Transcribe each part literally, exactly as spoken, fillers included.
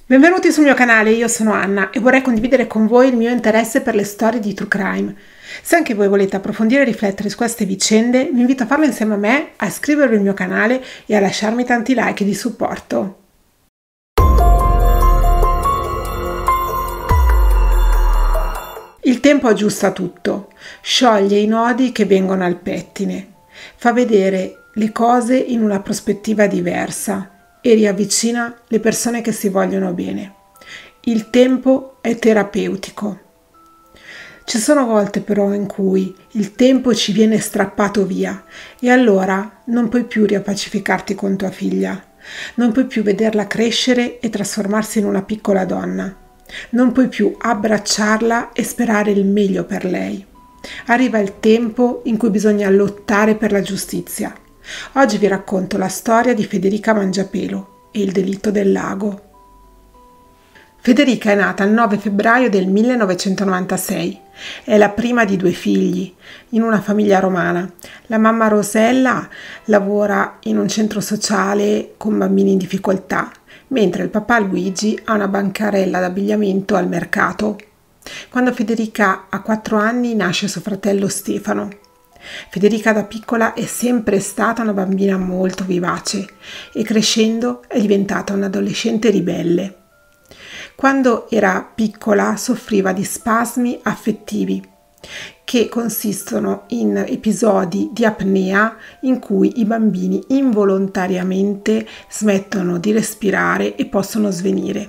Benvenuti sul mio canale, io sono Anna e vorrei condividere con voi il mio interesse per le storie di True Crime. Se anche voi volete approfondire e riflettere su queste vicende, vi invito a farlo insieme a me, a iscrivervi al mio canale e a lasciarmi tanti like di supporto. Il tempo aggiusta tutto, scioglie i nodi che vengono al pettine, fa vedere le cose in una prospettiva diversa e riavvicina le persone che si vogliono bene. Il tempo è terapeutico. Ci sono volte però in cui il tempo ci viene strappato via e allora non puoi più riappacificarti con tua figlia, non puoi più vederla crescere e trasformarsi in una piccola donna, non puoi più abbracciarla e sperare il meglio per lei. Arriva il tempo in cui bisogna lottare per la giustizia. Oggi vi racconto la storia di Federica Mangiapelo e il delitto del lago. Federica è nata il nove febbraio del millenovecentonovantasei. È la prima di due figli, in una famiglia romana. La mamma Rosella lavora in un centro sociale con bambini in difficoltà, mentre il papà Luigi ha una bancarella d'abbigliamento al mercato. Quando Federica ha quattro anni nasce suo fratello Stefano. Federica da piccola è sempre stata una bambina molto vivace e crescendo è diventata un'adolescente ribelle. Quando era piccola soffriva di spasmi affettivi che consistono in episodi di apnea in cui i bambini involontariamente smettono di respirare e possono svenire.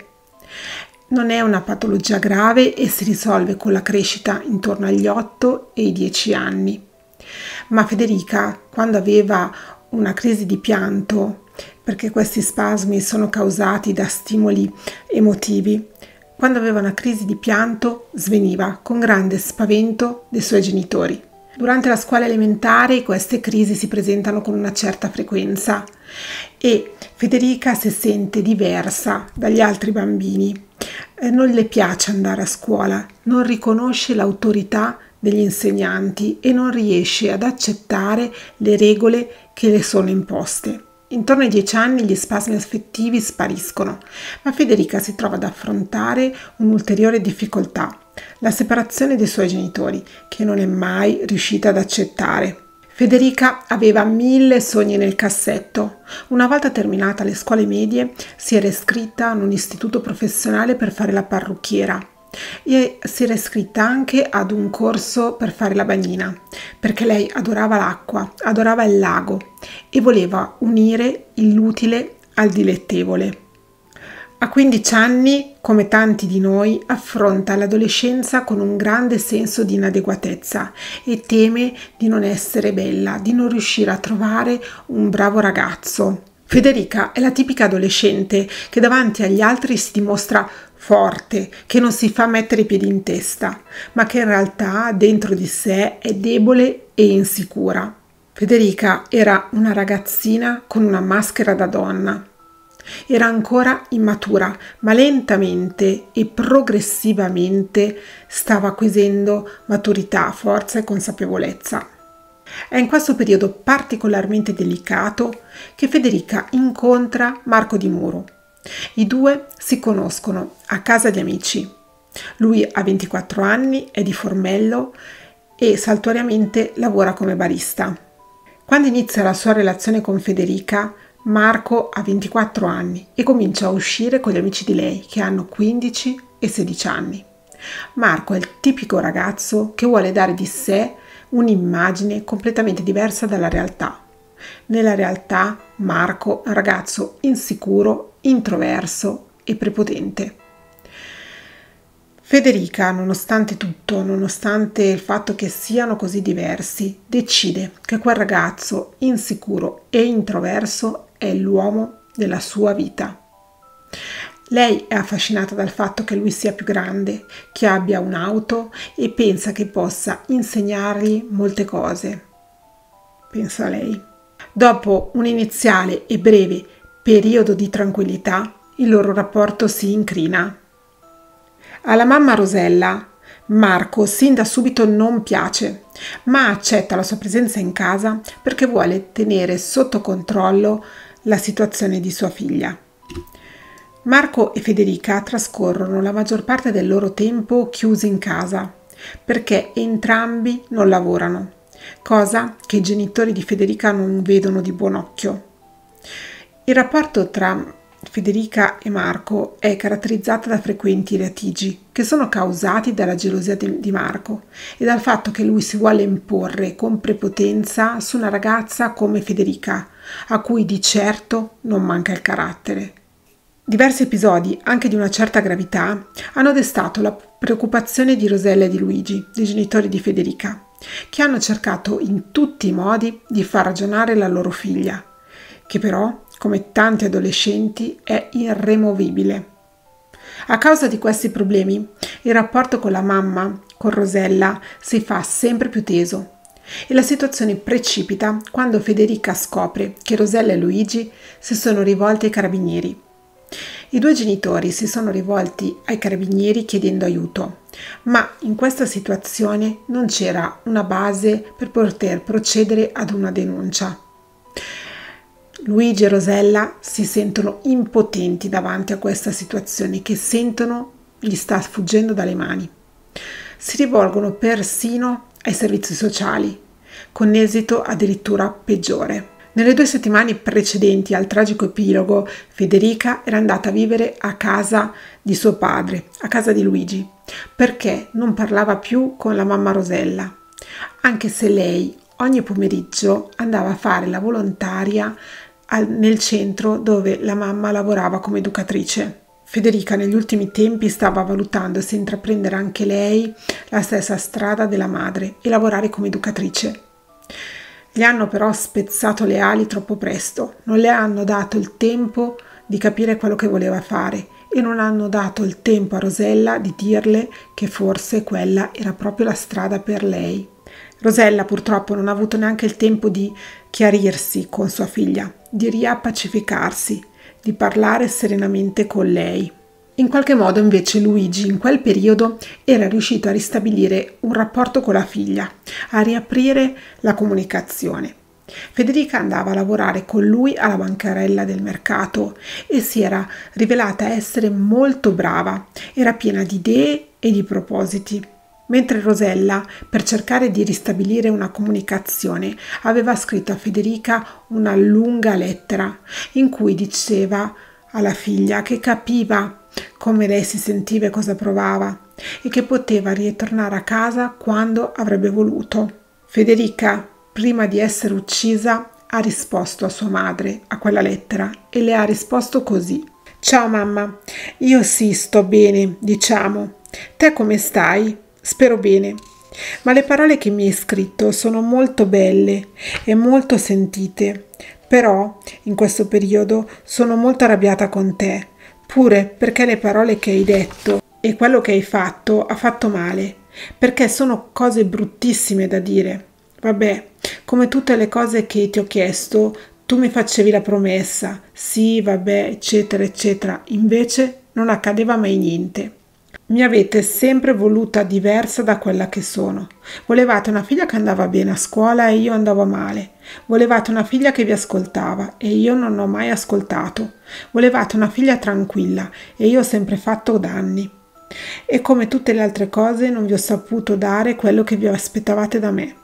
Non è una patologia grave e si risolve con la crescita intorno agli otto e i dieci anni. Ma Federica, quando aveva una crisi di pianto, perché questi spasmi sono causati da stimoli emotivi, quando aveva una crisi di pianto sveniva con grande spavento dei suoi genitori. Durante la scuola elementare queste crisi si presentano con una certa frequenza e Federica si sente diversa dagli altri bambini. Eh, non le piace andare a scuola, non riconosce l'autorità degli insegnanti e non riesce ad accettare le regole che le sono imposte. Intorno ai dieci anni gli spasmi affettivi spariscono, ma Federica si trova ad affrontare un'ulteriore difficoltà, la separazione dei suoi genitori, che non è mai riuscita ad accettare. Federica aveva mille sogni nel cassetto. Una volta terminata le scuole medie si era iscritta in un istituto professionale per fare la parrucchiera e si era iscritta anche ad un corso per fare la bagnina, perché lei adorava l'acqua, adorava il lago e voleva unire l'utile al dilettevole. A quindici anni, come tanti di noi, affronta l'adolescenza con un grande senso di inadeguatezza e teme di non essere bella, di non riuscire a trovare un bravo ragazzo. Federica è la tipica adolescente che davanti agli altri si dimostra forte, che non si fa mettere i piedi in testa, ma che in realtà dentro di sé è debole e insicura. Federica era una ragazzina con una maschera da donna. Era ancora immatura, ma lentamente e progressivamente stava acquisendo maturità, forza e consapevolezza. È in questo periodo particolarmente delicato che Federica incontra Marco Di Muro. I due si conoscono a casa di amici. Lui ha ventiquattro anni, è di Formello e saltuariamente lavora come barista. Quando inizia la sua relazione con Federica, Marco ha ventiquattro anni e comincia a uscire con gli amici di lei che hanno quindici e sedici anni. Marco è il tipico ragazzo che vuole dare di sé un'immagine completamente diversa dalla realtà. Nella realtà Marco è un ragazzo insicuro, introverso e prepotente. Federica, nonostante tutto, nonostante il fatto che siano così diversi, decide che quel ragazzo insicuro e introverso è l'uomo della sua vita. Lei è affascinata dal fatto che lui sia più grande, che abbia un'auto e pensa che possa insegnargli molte cose. Pensa lei. Dopo un iniziale e breve periodo di tranquillità, il loro rapporto si incrina. Alla mamma Rosella, Marco sin da subito non piace, ma accetta la sua presenza in casa perché vuole tenere sotto controllo la situazione di sua figlia. Marco e Federica trascorrono la maggior parte del loro tempo chiusi in casa perché entrambi non lavorano, cosa che i genitori di Federica non vedono di buon occhio. Il rapporto tra Federica e Marco è caratterizzato da frequenti litigi che sono causati dalla gelosia di Marco e dal fatto che lui si vuole imporre con prepotenza su una ragazza come Federica, a cui di certo non manca il carattere. Diversi episodi, anche di una certa gravità, hanno destato la preoccupazione di Rosella e di Luigi, dei genitori di Federica, che hanno cercato in tutti i modi di far ragionare la loro figlia, che però, come tanti adolescenti, è irremovibile. A causa di questi problemi, il rapporto con la mamma, con Rosella, si fa sempre più teso e la situazione precipita quando Federica scopre che Rosella e Luigi si sono rivolti ai carabinieri. I due genitori si sono rivolti ai carabinieri chiedendo aiuto, ma in questa situazione non c'era una base per poter procedere ad una denuncia. Luigi e Rosella si sentono impotenti davanti a questa situazione che sentono gli sta sfuggendo dalle mani. Si rivolgono persino ai servizi sociali, con esito addirittura peggiore. Nelle due settimane precedenti al tragico epilogo, Federica era andata a vivere a casa di suo padre, a casa di Luigi, perché non parlava più con la mamma Rosella, anche se lei ogni pomeriggio andava a fare la volontaria al, nel centro dove la mamma lavorava come educatrice. Federica negli ultimi tempi stava valutando se intraprendere anche lei la stessa strada della madre e lavorare come educatrice. Gli hanno però spezzato le ali troppo presto, non le hanno dato il tempo di capire quello che voleva fare e non hanno dato il tempo a Rosella di dirle che forse quella era proprio la strada per lei. Rosella purtroppo non ha avuto neanche il tempo di chiarirsi con sua figlia, di riappacificarsi, di parlare serenamente con lei. In qualche modo invece Luigi in quel periodo era riuscito a ristabilire un rapporto con la figlia, a riaprire la comunicazione. Federica andava a lavorare con lui alla bancarella del mercato e si era rivelata essere molto brava, era piena di idee e di propositi. Mentre Rosella, per cercare di ristabilire una comunicazione, aveva scritto a Federica una lunga lettera in cui diceva alla figlia che capiva come lei si sentiva e cosa provava e che poteva ritornare a casa quando avrebbe voluto. Federica, prima di essere uccisa, ha risposto a sua madre a quella lettera e le ha risposto così: «Ciao mamma, io sì sto bene, diciamo. Te come stai? Spero bene. Ma le parole che mi hai scritto sono molto belle e molto sentite, però in questo periodo sono molto arrabbiata con te, pure perché le parole che hai detto e quello che hai fatto ha fatto male, perché sono cose bruttissime da dire. Vabbè, come tutte le cose che ti ho chiesto, tu mi facevi la promessa, sì, vabbè, eccetera, eccetera, invece non accadeva mai niente. Mi avete sempre voluta diversa da quella che sono. Volevate una figlia che andava bene a scuola e io andavo male. Volevate una figlia che vi ascoltava e io non ho mai ascoltato. Volevate una figlia tranquilla e io ho sempre fatto danni. E come tutte le altre cose non vi ho saputo dare quello che vi aspettavate da me.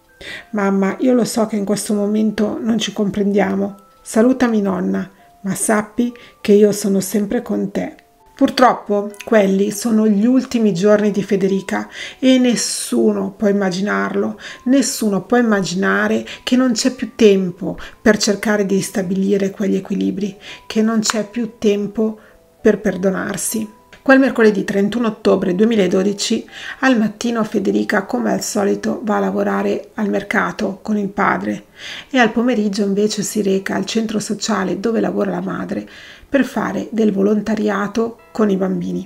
Mamma, io lo so che in questo momento non ci comprendiamo. Salutami nonna, ma sappi che io sono sempre con te». Purtroppo quelli sono gli ultimi giorni di Federica e nessuno può immaginarlo, nessuno può immaginare che non c'è più tempo per cercare di ristabilire quegli equilibri, che non c'è più tempo per perdonarsi. Quel mercoledì trentuno ottobre duemiladodici, al mattino Federica, come al solito, va a lavorare al mercato con il padre e al pomeriggio invece si reca al centro sociale dove lavora la madre per fare del volontariato con i bambini.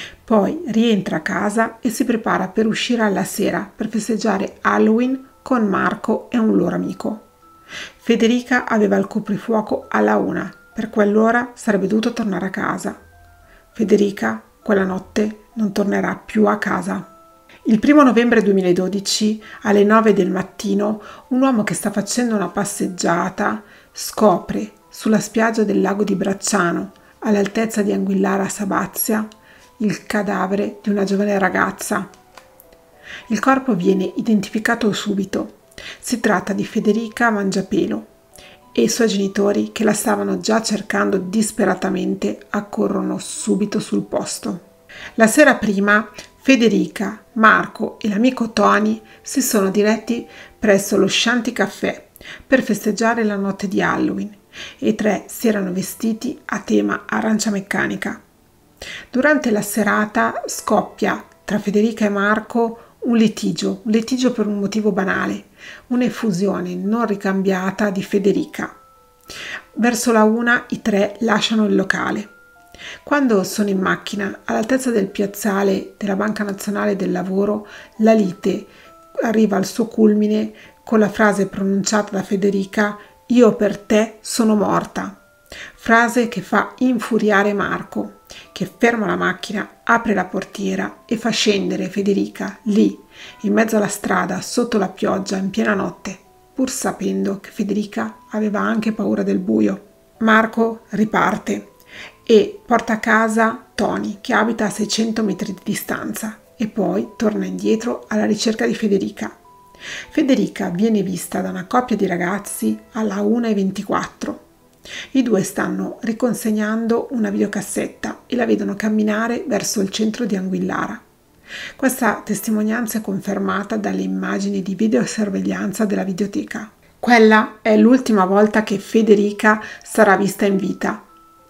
Poi rientra a casa e si prepara per uscire alla sera per festeggiare Halloween con Marco e un loro amico. Federica aveva il coprifuoco alla una, per quell'ora sarebbe dovuto tornare a casa. Federica quella notte non tornerà più a casa. Il primo novembre duemiladodici, alle nove del mattino, un uomo che sta facendo una passeggiata scopre sulla spiaggia del lago di Bracciano, all'altezza di Anguillara Sabazia, il cadavere di una giovane ragazza. Il corpo viene identificato subito. Si tratta di Federica Mangiapelo e i suoi genitori, che la stavano già cercando disperatamente, accorrono subito sul posto. La sera prima Federica, Marco e l'amico Tony si sono diretti presso lo Shanty Café per festeggiare la notte di Halloween e i tre si erano vestiti a tema arancia meccanica. Durante la serata scoppia tra Federica e Marco un litigio, un litigio per un motivo banale, un'effusione non ricambiata di Federica. Verso la una i tre lasciano il locale. Quando sono in macchina all'altezza del piazzale della Banca Nazionale del Lavoro, la lite arriva al suo culmine con la frase pronunciata da Federica: "Io per te sono morta", frase che fa infuriare Marco, che ferma la macchina, apre la portiera e fa scendere Federica lì, in mezzo alla strada, sotto la pioggia, in piena notte, pur sapendo che Federica aveva anche paura del buio. Marco riparte e porta a casa Tony, che abita a seicento metri di distanza, e poi torna indietro alla ricerca di Federica. Federica viene vista da una coppia di ragazzi alla una e ventiquattro. I due stanno riconsegnando una videocassetta e la vedono camminare verso il centro di Anguillara. Questa testimonianza è confermata dalle immagini di videosorveglianza della videoteca. Quella è l'ultima volta che Federica sarà vista in vita,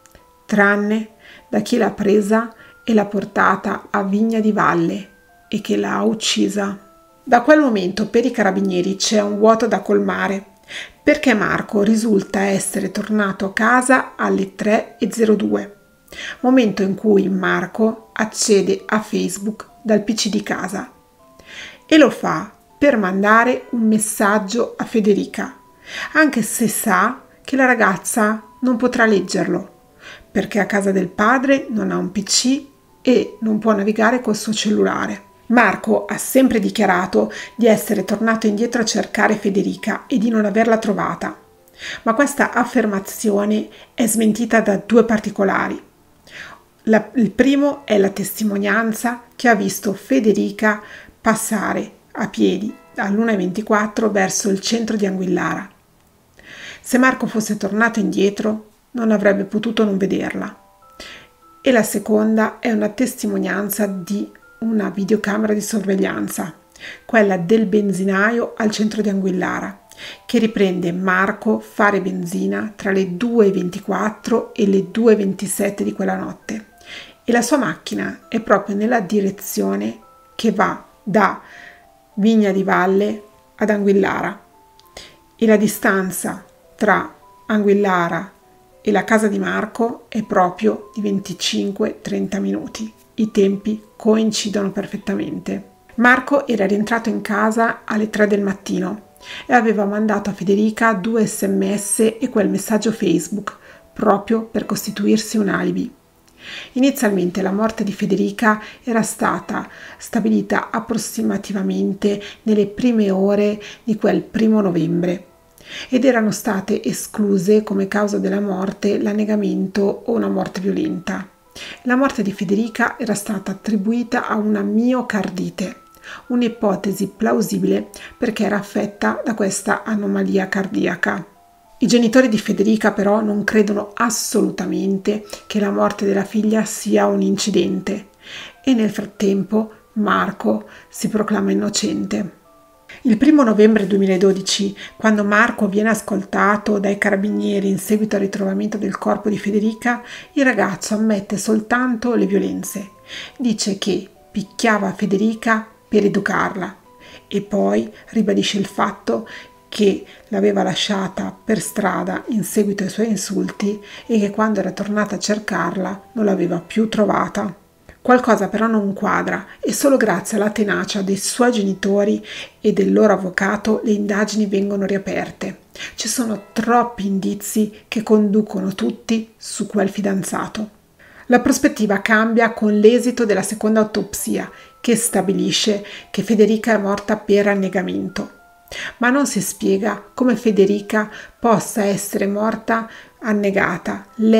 tranne da chi l'ha presa e l'ha portata a Vigna di Valle e che l'ha uccisa. Da quel momento per i carabinieri c'è un vuoto da colmare, perché Marco risulta essere tornato a casa alle tre e zero due, momento in cui Marco accede a Facebook dal P C di casa e lo fa per mandare un messaggio a Federica, anche se sa che la ragazza non potrà leggerlo, perché a casa del padre non ha un P C e non può navigare col suo cellulare. Marco ha sempre dichiarato di essere tornato indietro a cercare Federica e di non averla trovata, ma questa affermazione è smentita da due particolari. La, il primo è la testimonianza che ha visto Federica passare a piedi all'una e ventiquattro verso il centro di Anguillara. Se Marco fosse tornato indietro non avrebbe potuto non vederla. E la seconda è una testimonianza di una videocamera di sorveglianza, quella del benzinaio al centro di Anguillara, che riprende Marco fare benzina tra le due e ventiquattro e le due e ventisette di quella notte, e la sua macchina è proprio nella direzione che va da Vigna di Valle ad Anguillara, e la distanza tra Anguillara e la casa di Marco è proprio di venticinque trenta minuti. I tempi coincidono perfettamente. Marco era rientrato in casa alle tre del mattino e aveva mandato a Federica due sms e quel messaggio Facebook proprio per costituirsi un alibi. Inizialmente la morte di Federica era stata stabilita approssimativamente nelle prime ore di quel primo novembre ed erano state escluse come causa della morte l'annegamento o una morte violenta. La morte di Federica era stata attribuita a una miocardite, un'ipotesi plausibile perché era affetta da questa anomalia cardiaca. I genitori di Federica però non credono assolutamente che la morte della figlia sia un incidente e nel frattempo Marco si proclama innocente. Il primo novembre duemiladodici, quando Marco viene ascoltato dai carabinieri in seguito al ritrovamento del corpo di Federica, il ragazzo ammette soltanto le violenze. Dice che picchiava Federica per educarla e poi ribadisce il fatto che l'aveva lasciata per strada in seguito ai suoi insulti e che quando era tornata a cercarla non l'aveva più trovata. Qualcosa però non quadra e solo grazie alla tenacia dei suoi genitori e del loro avvocato le indagini vengono riaperte. Ci sono troppi indizi che conducono tutti su quel fidanzato. La prospettiva cambia con l'esito della seconda autopsia che stabilisce che Federica è morta per annegamento. Ma non si spiega come Federica possa essere morta annegata, lei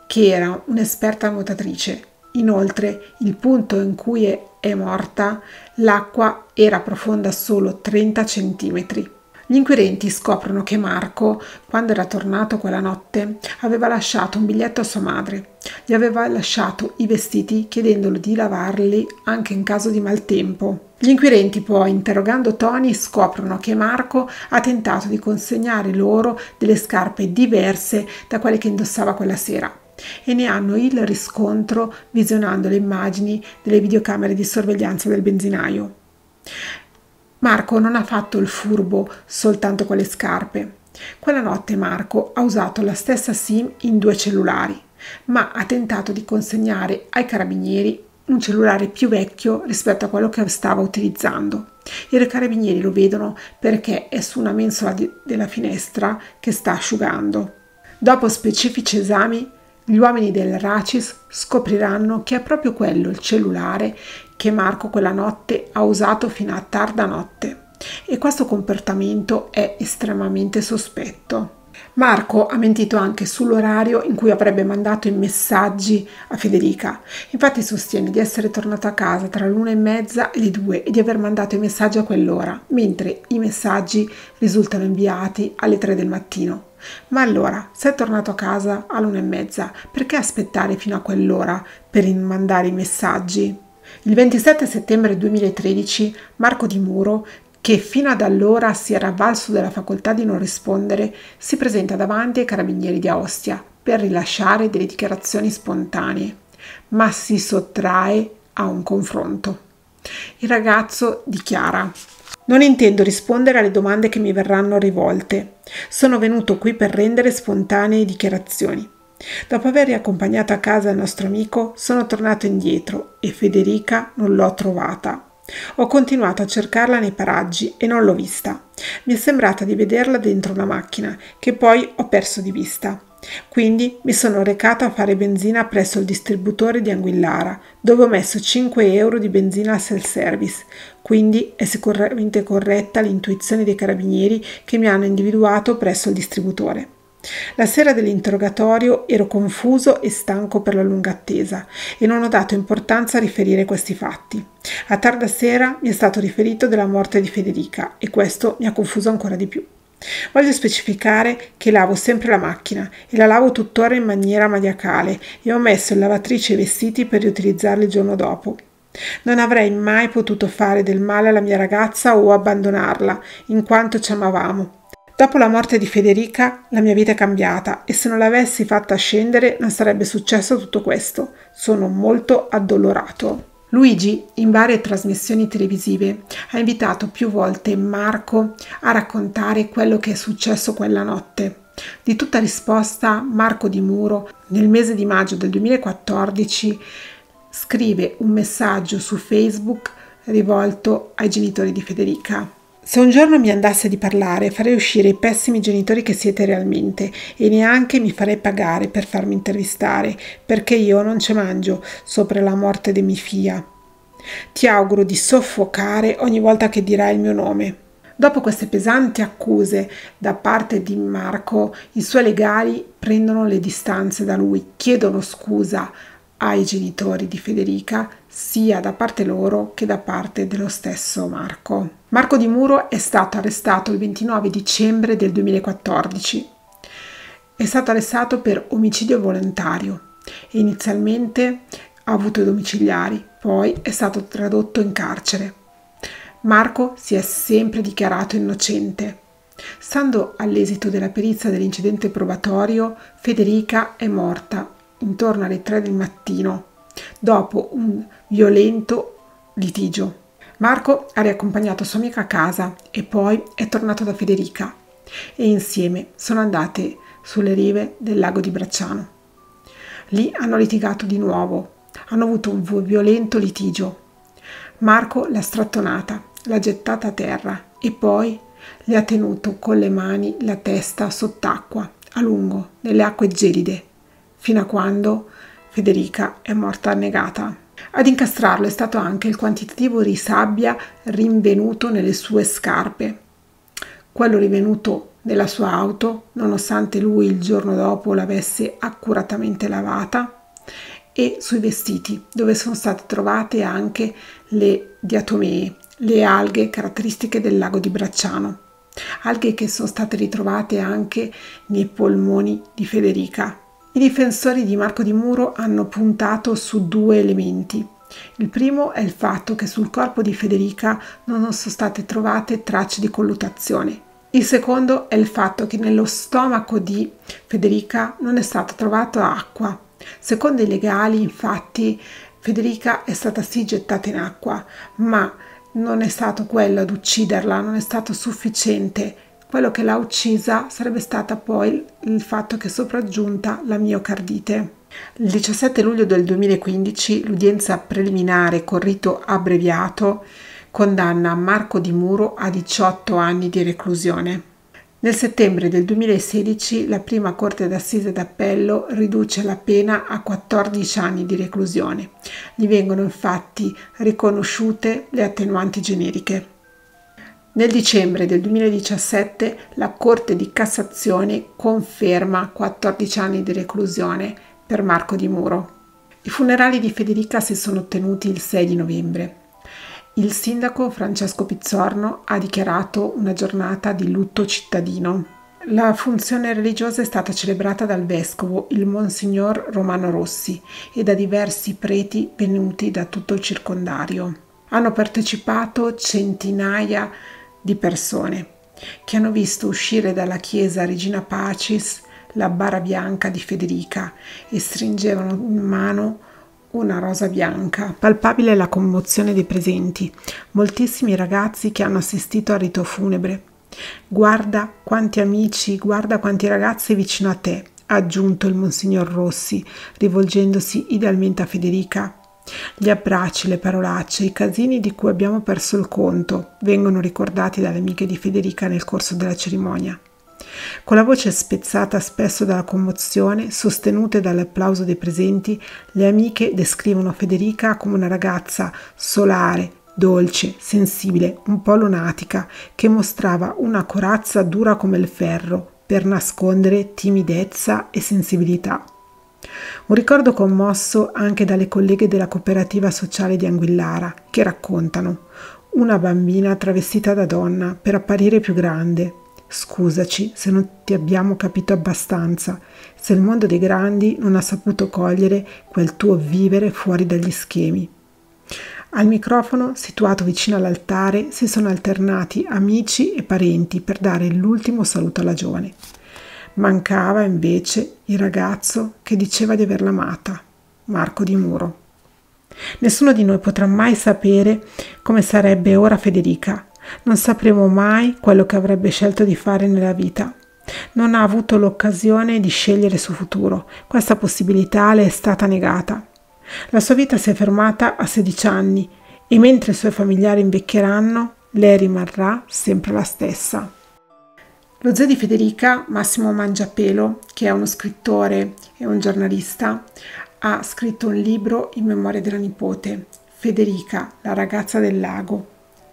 che era un'esperta nuotatrice. Inoltre, il punto in cui è, è morta, l'acqua era profonda solo trenta centimetri. Gli inquirenti scoprono che Marco, quando era tornato quella notte, aveva lasciato un biglietto a sua madre. Gli aveva lasciato i vestiti chiedendolo di lavarli anche in caso di maltempo. Gli inquirenti poi, interrogando Tony, scoprono che Marco ha tentato di consegnare loro delle scarpe diverse da quelle che indossava quella sera e ne hanno il riscontro visionando le immagini delle videocamere di sorveglianza del benzinaio. Marco non ha fatto il furbo soltanto con le scarpe. Quella notte Marco ha usato la stessa SIM in due cellulari, ma ha tentato di consegnare ai carabinieri un cellulare più vecchio rispetto a quello che stava utilizzando. I carabinieri lo vedono perché è su una mensola di, della finestra che sta asciugando. Dopo specifici esami, gli uomini del Racis scopriranno che è proprio quello il cellulare che Marco quella notte ha usato fino a tarda notte e questo comportamento è estremamente sospetto. Marco ha mentito anche sull'orario in cui avrebbe mandato i messaggi a Federica. Infatti sostiene di essere tornato a casa tra l'una e mezza e le due e di aver mandato i messaggi a quell'ora, mentre i messaggi risultano inviati alle tre del mattino. Ma allora, se è tornato a casa all'una e mezza, perché aspettare fino a quell'ora per mandare i messaggi? Il ventisette settembre duemilatredici Marco Di Muro, che fino ad allora si era avvalso della facoltà di non rispondere, si presenta davanti ai carabinieri di Aostia per rilasciare delle dichiarazioni spontanee, ma si sottrae a un confronto. Il ragazzo dichiara: «Non intendo rispondere alle domande che mi verranno rivolte. Sono venuto qui per rendere spontanee dichiarazioni. Dopo aver riaccompagnato a casa il nostro amico, sono tornato indietro e Federica non l'ho trovata. Ho continuato a cercarla nei paraggi e non l'ho vista. Mi è sembrata di vederla dentro una macchina, che poi ho perso di vista. Quindi mi sono recata a fare benzina presso il distributore di Anguillara, dove ho messo cinque euro di benzina al self-service. Quindi è sicuramente corretta l'intuizione dei carabinieri che mi hanno individuato presso il distributore. La sera dell'interrogatorio ero confuso e stanco per la lunga attesa e non ho dato importanza a riferire questi fatti. A tarda sera mi è stato riferito della morte di Federica e questo mi ha confuso ancora di più. Voglio specificare che lavo sempre la macchina e la lavo tuttora in maniera maniacale e ho messo in lavatrice i vestiti per riutilizzarli il giorno dopo. Non avrei mai potuto fare del male alla mia ragazza o abbandonarla, in quanto ci amavamo. Dopo la morte di Federica la mia vita è cambiata e se non l'avessi fatta scendere non sarebbe successo tutto questo. Sono molto addolorato». Luigi, in varie trasmissioni televisive, ha invitato più volte Marco a raccontare quello che è successo quella notte. Di tutta risposta, Marco Di Muro, nel mese di maggio del duemilaquattordici, scrive un messaggio su Facebook rivolto ai genitori di Federica. «Se un giorno mi andasse di parlare, farei uscire i pessimi genitori che siete realmente e neanche mi farei pagare per farmi intervistare, perché io non ci mangio sopra la morte di mia figlia. Ti auguro di soffocare ogni volta che dirai il mio nome». Dopo queste pesanti accuse da parte di Marco, i suoi legali prendono le distanze da lui, chiedono scusa ai genitori di Federica, sia da parte loro che da parte dello stesso Marco. Marco Di Muro è stato arrestato il ventinove dicembre del duemilaquattordici. È stato arrestato per omicidio volontario e inizialmente ha avuto i domiciliari, poi è stato tradotto in carcere. Marco si è sempre dichiarato innocente. Stando all'esito della perizia dell'incidente probatorio, Federica è morta intorno alle tre del mattino, dopo un violento litigio. Marco ha riaccompagnato sua amica a casa e poi è tornato da Federica e insieme sono andate sulle rive del lago di Bracciano. Lì hanno litigato di nuovo, hanno avuto un violento litigio. Marco l'ha strattonata, l'ha gettata a terra e poi le ha tenuto con le mani la testa sott'acqua, a lungo, nelle acque gelide, fino a quando Federica è morta annegata. Ad incastrarlo è stato anche il quantitativo di sabbia rinvenuto nelle sue scarpe. Quello rinvenuto nella sua auto, nonostante lui il giorno dopo l'avesse accuratamente lavata, e sui vestiti, dove sono state trovate anche le diatomee, le alghe caratteristiche del lago di Bracciano, alghe che sono state ritrovate anche nei polmoni di Federica. I difensori di Marco Di Muro hanno puntato su due elementi. Il primo è il fatto che sul corpo di Federica non sono state trovate tracce di colluttazione. Il secondo è il fatto che nello stomaco di Federica non è stata trovata acqua. Secondo i legali, infatti, Federica è stata sì gettata in acqua, ma non è stato quello ad ucciderla, non è stato sufficiente. Quello che l'ha uccisa sarebbe stata poi il fatto che è sopraggiunta la miocardite. Il diciassette luglio del duemilaquindici l'udienza preliminare con rito abbreviato condanna Marco Di Muro a diciotto anni di reclusione. Nel settembre del duemilasedici la prima corte d'assise d'appello riduce la pena a quattordici anni di reclusione. Gli vengono infatti riconosciute le attenuanti generiche. Nel dicembre del duemiladiciassette la Corte di Cassazione conferma quattordici anni di reclusione per Marco Di Muro. I funerali di Federica si sono tenuti il sei di novembre. Il sindaco Francesco Pizzorno ha dichiarato una giornata di lutto cittadino. La funzione religiosa è stata celebrata dal vescovo, il Monsignor Romano Rossi, e da diversi preti venuti da tutto il circondario. Hanno partecipato centinaia di persone che hanno visto uscire dalla chiesa Regina Pacis la bara bianca di Federica e stringevano in mano una rosa bianca. Palpabile la commozione dei presenti, moltissimi ragazzi che hanno assistito al rito funebre. Guarda quanti amici, guarda quanti ragazzi vicino a te, ha aggiunto il Monsignor Rossi, rivolgendosi idealmente a Federica. Gli abbracci, le parolacce, i casini di cui abbiamo perso il conto vengono ricordati dalle amiche di Federica nel corso della cerimonia. Con la voce spezzata spesso dalla commozione, sostenute dall'applauso dei presenti, le amiche descrivono Federica come una ragazza solare, dolce, sensibile, un po' lunatica, che mostrava una corazza dura come il ferro per nascondere timidezza e sensibilità. Un ricordo commosso anche dalle colleghe della cooperativa sociale di Anguillara, che raccontano: una bambina travestita da donna per apparire più grande. Scusaci se non ti abbiamo capito abbastanza, se il mondo dei grandi non ha saputo cogliere quel tuo vivere fuori dagli schemi. Al microfono, situato vicino all'altare, si sono alternati amici e parenti per dare l'ultimo saluto alla giovane. Mancava invece il ragazzo che diceva di averla amata, Marco Di Muro. Nessuno di noi potrà mai sapere come sarebbe ora Federica. Non sapremo mai quello che avrebbe scelto di fare nella vita. Non ha avuto l'occasione di scegliere il suo futuro. Questa possibilità le è stata negata. La sua vita si è fermata a sedici anni e mentre i suoi familiari invecchieranno, lei rimarrà sempre la stessa. Lo zio di Federica, Massimo Mangiapelo, che è uno scrittore e un giornalista, ha scritto un libro in memoria della nipote, Federica, la ragazza del lago.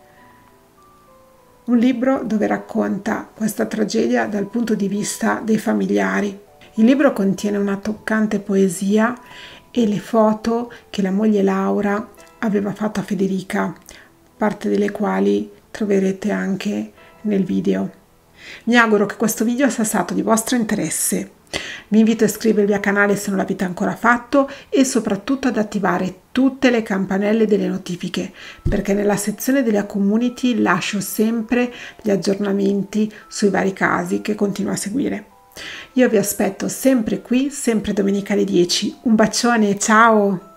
Un libro dove racconta questa tragedia dal punto di vista dei familiari. Il libro contiene una toccante poesia e le foto che la moglie Laura aveva fatto a Federica, parte delle quali troverete anche nel video. Mi auguro che questo video sia stato di vostro interesse. Vi invito a iscrivervi al canale se non l'avete ancora fatto e soprattutto ad attivare tutte le campanelle delle notifiche, perché nella sezione della community lascio sempre gli aggiornamenti sui vari casi che continuo a seguire. Io vi aspetto sempre qui, sempre domenica alle dieci. Un bacione, ciao!